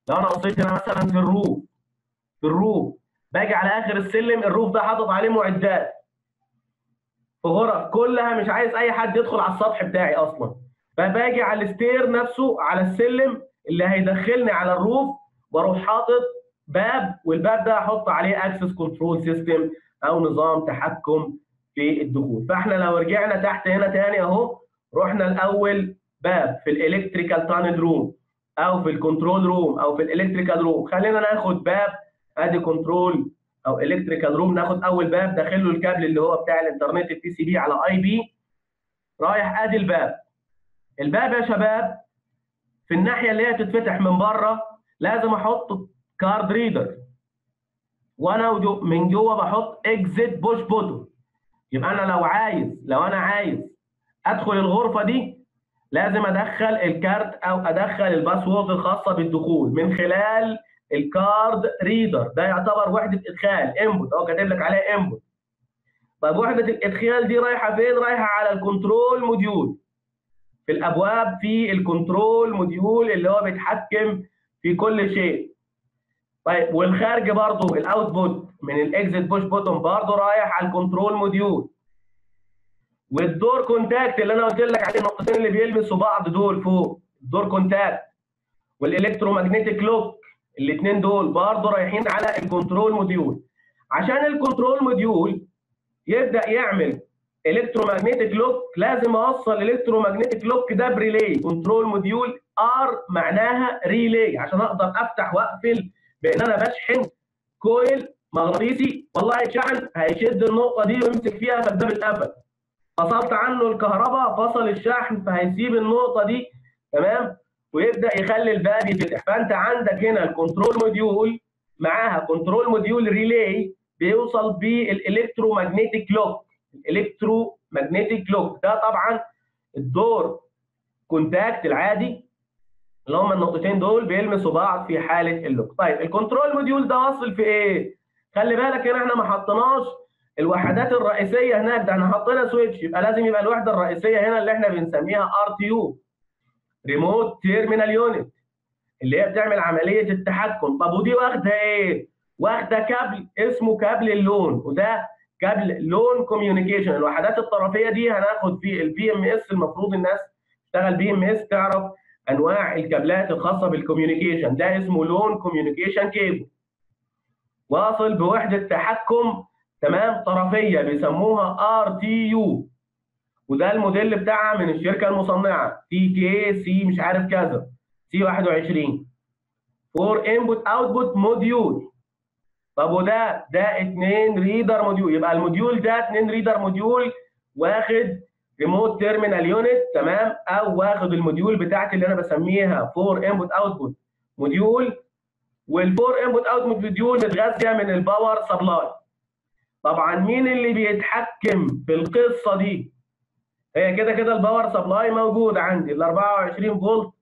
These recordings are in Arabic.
لو انا بصيت هنا مثلا في الروف باجي على اخر السلم، الروف ده حاطط عليه معدات في غرف كلها، مش عايز اي حد يدخل على السطح بتاعي اصلا. فباجي على الستير نفسه، على السلم اللي هيدخلني على الروف، واروح حاطط باب، والباب ده احط عليه اكسس كنترول سيستم او نظام تحكم في الدخول. فاحنا لو رجعنا تحت هنا تاني اهو، رحنا الاول باب في الالكتريكال تانل روم او في الكنترول روم او في الالكتريكال روم. خلينا ناخد باب، ادي كنترول او الكتريكال روم، ناخد اول باب داخل له الكابل اللي هو بتاع الانترنت التي سي بي على اي بي، رايح ادي الباب. الباب يا شباب في الناحيه اللي هي بتتفتح من بره لازم احط كارد ريدر، وانا من جوه بحط اكزيت بوش بوتون. يبقى انا لو انا عايز ادخل الغرفه دي لازم ادخل الكارت او ادخل الباسورد الخاصه بالدخول من خلال الكارد ريدر. ده يعتبر وحده ادخال انبوت، او كاتب لك عليها انبوت. طيب وحده الادخال دي رايحه فين؟ رايحه على الكنترول موديول. في الابواب في الكنترول موديول اللي هو بيتحكم في كل شيء. طيب والخارج برضه الاوتبوت من الاكزيت بوش بوتون برضه رايح على الكنترول موديول. والدور كونتاكت اللي انا قلت لك عليه، النقطتين اللي بيلمسوا بعض دول فوق، الدور كونتاكت والالكترومagnetic لوك، الاثنين دول برضه رايحين على الكنترول موديول. عشان الكنترول موديول يبدا يعمل الكترومagnetic لوك لازم اوصل الكترومagnetic لوك ده بريلي. كنترول موديول ار معناها ريلي، عشان اقدر افتح واقفل بان انا بشحن كويل مغناطيسي. والله يتشحن هيشد النقطه دي ويمسك فيها فالباب اتقفل. فصلت عنه الكهرباء فصل الشحن فهيسيب النقطه دي، تمام، ويبدا يخلي الباب يفتح. فانت عندك هنا الكنترول موديول معاها كنترول موديول ريلي بيوصل بالالكترومagnetic لوك. الالكترومagnetic لوك ده طبعا الدور كونتاكت العادي اللي هم النقطتين دول بيلمسوا بعض في حاله اللوك. طيب الكنترول موديول ده واصل في ايه؟ خلي بالك هنا احنا ما حطيناش الوحدات الرئيسيه هناك، ده احنا حطينا سويتش. يبقى لازم يبقى الوحده الرئيسيه هنا اللي احنا بنسميها ار تي يو، ريموت تيرمينال يونت، اللي هي بتعمل عمليه التحكم. طب ودي واخده ايه؟ واخده كابل اسمه كابل اللون، وده كابل لون كوميونيكيشن. الوحدات الطرفيه دي هناخد في البي ام اس، المفروض الناس تشتغل بي ام اس تعرف انواع الكابلات الخاصه بالكوميونيكيشن. ده اسمه لون كوميونيكيشن كيبل، واصل بوحده تحكم تمام طرفيه بيسموها ار تي يو. وده الموديل بتاعها من الشركه المصنعه تي كي سي مش عارف كذا سي 21 فور انبوت اوتبوت موديول. طب ده 2 ريدر موديول. يبقى الموديول ده 2 ريدر موديول واخد ريموت تيرمينال يونت، تمام، او واخد الموديول بتاعتي اللي انا بسميها فور انبوت اوتبوت موديول. والفور انبوت اوتبوت موديول متغذيه من الباور سبلاي. طبعا مين اللي بيتحكم في القصه دي؟ هي كده كده الباور سبلاي موجود عندي، ال 24 فولت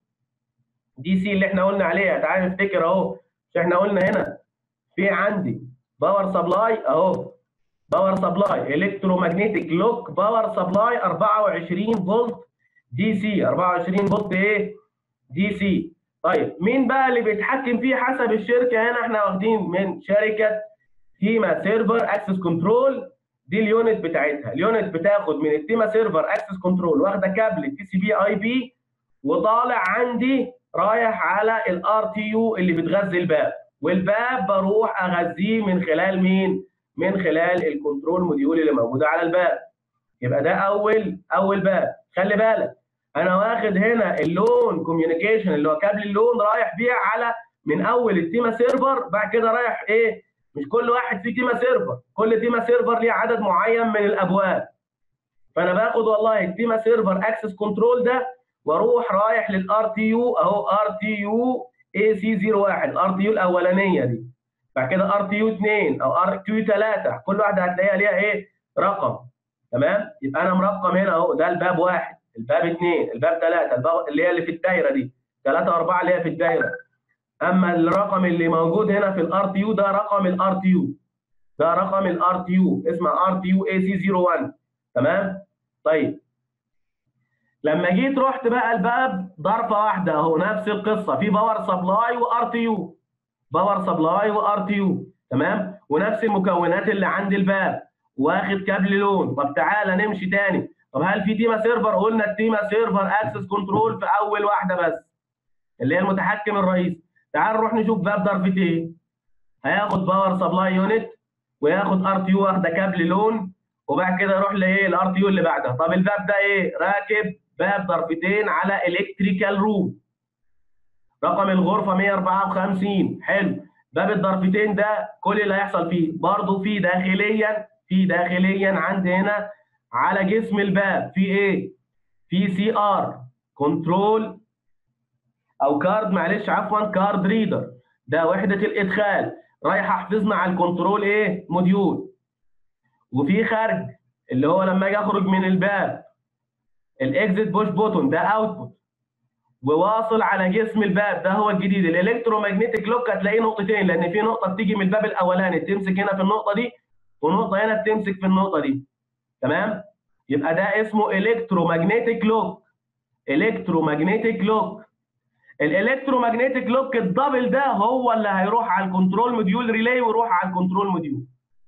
دي سي اللي احنا قلنا عليها. تعال نفتكر اهو، مش احنا قلنا هنا في عندي باور سبلاي اهو، باور سبلاي الكترومagnetic لوك باور سبلاي 24 فولت دي سي، 24 فولت ايه؟ دي سي. طيب مين بقى اللي بيتحكم فيه حسب الشركه؟ هنا احنا واخدين من شركه تيما سيرفر اكسس كنترول، دي اليونت بتاعتها. اليونت بتاخد من التيما سيرفر اكسس كنترول، واخده كابل تي سي بي اي بي، وطالع عندي رايح على الار تي يو اللي بتغذي الباب. والباب بروح اغذيه من خلال مين؟ من خلال الكنترول موديول اللي موجوده على الباب. يبقى ده اول باب. خلي بالك انا واخد هنا اللون كوميونيكيشن اللي هو كابل اللون رايح بيه على من اول التيما سيرفر. بعد كده رايح ايه؟ مش كل واحد فيه تيما سيرفر، كل تيما سيرفر ليه عدد معين من الابواب. فانا باخد والله التيما سيرفر اكسس كنترول ده واروح رايح للار تي يو اهو، ار تي يو اي سي 01، الار تي يو الاولانيه دي. بعد كده ار تي يو 2 او ار تي يو 3، كل واحده هتلاقيها ليها ايه؟ رقم، تمام. يبقى انا مرقم هنا اهو، ده الباب 1، الباب 2، الباب 3، الباب اللي هي اللي في الدايره دي 3 و4 اللي هي في الدايره. اما الرقم اللي موجود هنا في الار تي يو ده رقم الار تي يو، ده رقم الار تي يو، اسمه ار تي يو اي سي 01، تمام. طيب لما جيت رحت بقى الباب ضرفه واحده اهو، نفس القصه، في باور سبلاي وار تي يو، باور سبلاي وار تي يو، تمام، ونفس المكونات اللي عند الباب، واخد كابل لون. طب تعالى نمشي تاني، طب هل في تيما سيرفر؟ قلنا التيما سيرفر اكسس كنترول في اول واحده بس اللي هي المتحكم الرئيسي. تعال نروح نشوف باب ضرفتين، هياخد باور سبلاي يونت وياخد ار تي يو واخده كابل لون، وبعد كده يروح لايه الار تي يو اللي بعدها. طب الباب ده ايه؟ راكب باب ضرفتين على الكتريكال روم، رقم الغرفه 154. حلو، باب الضرفتين ده كل اللي هيحصل فيه برضه في داخليا عندي هنا على جسم الباب في ايه؟ في سي ار كنترول او كارد، معلش عفوا، كارد ريدر، ده وحده الادخال رايح احفظنا على الكنترول ايه موديول. وفي خارج اللي هو لما اجي اخرج من الباب الاكزيت بوش بوتون، ده اوتبوت. وواصل على جسم الباب، ده هو الجديد الالكترومagnetic لوك. هتلاقيه نقطتين لان في نقطه بتيجي من الباب الاولاني تمسك هنا في النقطه دي، ونقطه هنا بتمسك في النقطه دي، تمام. يبقى ده اسمه الكترومagnetic لوك، الكترومagnetic لوك. الالكترومagnetic لوك الدبل ده هو اللي هيروح على الكنترول موديول ريلاي ويروح على الكنترول موديول.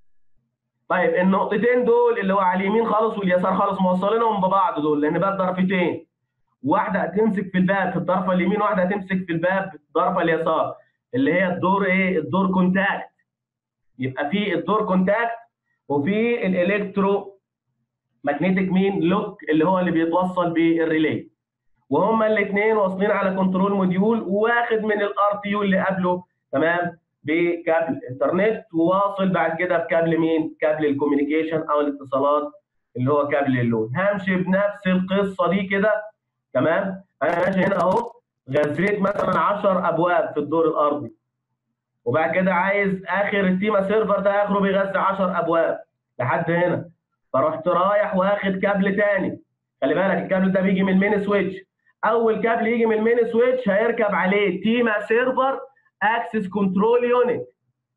طيب النقطتين دول اللي هو على اليمين خالص واليسار خالص موصلينهم ببعض دول، لان باب ضرفتين، واحده هتمسك في الباب في الضرفه اليمين، واحده هتمسك في الباب في الضرفه اليسار، اللي هي الدور ايه؟ الدور كونتاكت. يبقى في الدور كونتاكت وفي الالكترو ماجنتيك مين لوك اللي هو اللي بيتوصل بالريلي، وهما الاثنين واصلين على كنترول موديول واخد من الار تي يو اللي قبله، تمام، بكابل انترنت، وواصل بعد كده بكابل مين؟ كابل الكوميونيكيشن او الاتصالات اللي هو كابل اللون. همشي بنفس القصه دي كده، تمام. انا ماشي هنا اهو، غذيت مثلا 10 ابواب في الدور الارضي، وبعد كده عايز اخر التيما سيرفر ده اخره بيغذي 10 ابواب لحد هنا، فرحت رايح واخد كابل تاني. خلي بالك الكابل ده بيجي من المين سويتش، اول كابل يجي من المين سويتش هيركب عليه تيما سيرفر اكسس كنترول يونت،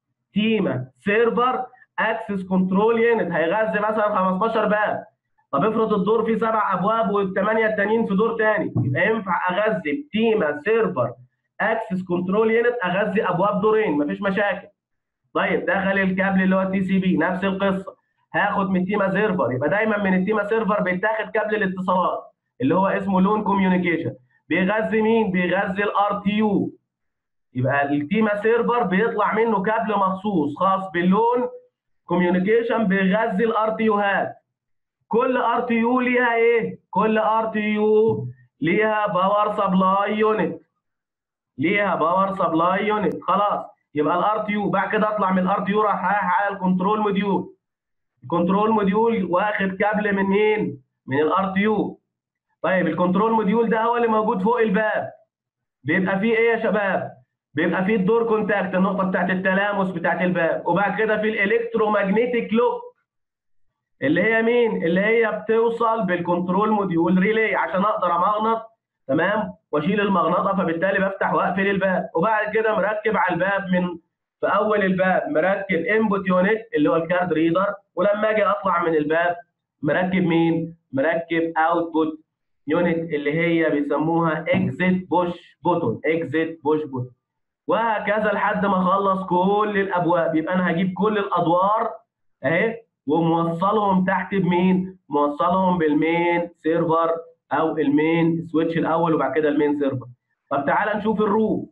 تيما سيرفر اكسس كنترول يونت هيغذي مثلا 15 باب. طب افرض الدور فيه 7 ابواب والثمانيه التانيين في دور تاني، يبقى ينفع اغذي تيما سيرفر اكسس كنترول يونت اغذي ابواب دورين، مفيش مشاكل. طيب دخل الكابل اللي هو التي سي بي، نفس القصه، هاخد من التيما سيرفر. يبقى دايما من التيما سيرفر بيتاخد كابل الاتصالات اللي هو اسمه لون كوميونيكيشن، بيغذي مين؟ بيغذي الار تي يو. يبقى التيما سيرفر بيطلع منه كابل مخصوص خاص باللون كوميونيكيشن بيغذي الار تي يوهات. كل ار تي يو ليها ايه؟ كل ار تي يو ليها باور سبلاي يونت، ليها باور سبلاي يونت. خلاص، يبقى الار تي يو بعد كده اطلع من الار تي يو رايح على الكنترول موديول، الكنترول موديول واخد كابل من مين؟ من الار تي يو. طيب الكنترول موديول ده هو اللي موجود فوق الباب، بيبقى فيه ايه يا شباب؟ بيبقى فيه الدور كونتاكت، النقطه بتاعت التلامس بتاعت الباب، وبعد كده في الالكترومagnetic لوك اللي هي مين؟ اللي هي بتوصل بالكنترول موديول ريلي عشان اقدر امغنط، تمام، واشيل المغناطه، فبالتالي بفتح واقفل الباب. وبعد كده مركب على الباب من في اول الباب مركب انبوت يونت اللي هو الكارد ريدر، ولما اجي اطلع من الباب مركب مين؟ مركب اوتبوت يونت اللي هي بيسموها اكزيت بوش بوتون، اكزيت بوش بوتون. وهكذا لحد ما اخلص كل الابواب. يبقى انا هجيب كل الادوار اهي وموصلهم تحت بمين؟ موصلهم بالمين سيرفر او المين سويتش الاول وبعد كده المين سيرفر. طب تعالى نشوف الروت.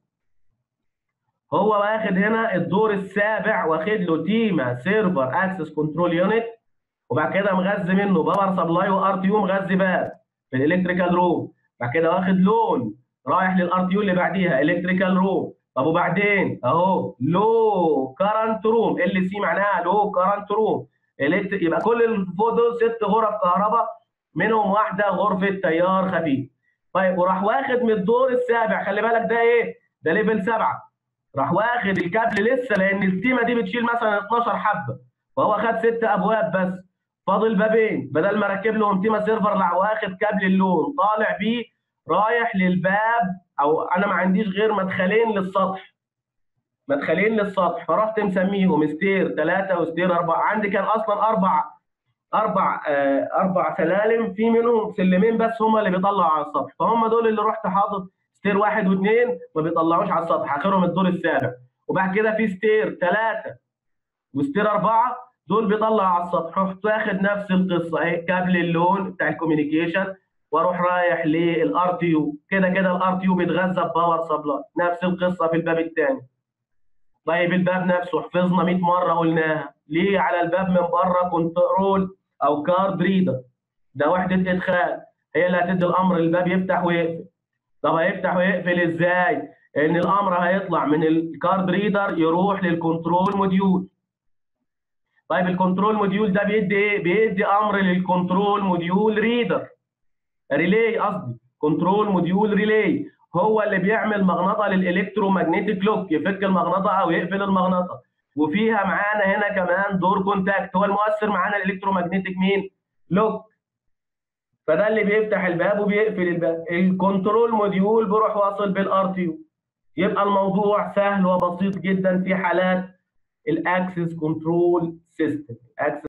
هو واخد هنا الدور السابع، واخد له تيما سيرفر اكسس كنترول يونت، وبعد كده مغذي منه باور سبلاي وار تي يو، مغذي باب في الالكتريكال روم. بعد كده واخد لون رايح للار تي يو اللي بعديها الكتريكال روم. طب وبعدين اهو لو كارنت روم، ال سي معناها لو كارنت روم. يبقى كل اللي فوق دول 6 غرف كهرباء، منهم واحده غرفه تيار خفيف. طيب وراح واخد من الدور السابع، خلي بالك ده ايه؟ ده ليفل 7. راح واخد الكابل لسه، لان التيمه دي بتشيل مثلا 12 حبه، فهو خد 6 ابواب بس، فاضل بابين. بدل ما ركب لهم تيما سيرفر راح واخد كابل اللون طالع بيه رايح للباب، او انا ما عنديش غير مدخلين للسطح، مدخلين للسطح، فرحت مسميهم ستير 3 وستير 4. عندي كان اصلا 4 اربع سلالم، في منهم سلمين بس هم اللي بيطلعوا على السطح، فهم دول اللي رحت حاطط ستير 1 و2 ما بيطلعوش على السطح، اخرهم الدور السابع. وبعد كده في ستير 3 وستير 4 دول بيطلعوا على السطح. رحت واخد نفس القصه اهي، كابل اللون بتاع الكوميونيكيشن، واروح رايح للار تي يو. كده كده الار تي يو بيتغذى بباور سبلاي. نفس القصه في الباب الثاني. طيب الباب نفسه حفظنا 100 مره قلناها، ليه على الباب من بره كنترول او كارد ريدر، ده وحده ادخال، هي اللي هتدي الامر الباب يفتح ويقفل. طب هيفتح ويقفل ازاي؟ ان الامر هيطلع من الكارد ريدر يروح للكنترول موديول. طيب الكنترول موديول ده بيدي ايه؟ بيدي امر للكنترول موديول ريدر، ريلي قصدي، كنترول موديول ريلي، هو اللي بيعمل مغناطه للالكترومagnetic لوك، يفك المغناطه او يقفل المغناطه. وفيها معانا هنا كمان دور كونتاكت، هو المؤثر معانا الالكترومagnetic مين؟ لوك. فده اللي بيفتح الباب وبيقفل الباب. الكنترول موديول بيروح واصل بالار تي يو. يبقى الموضوع سهل وبسيط جدا في حالات الاكسس كنترول سيستم.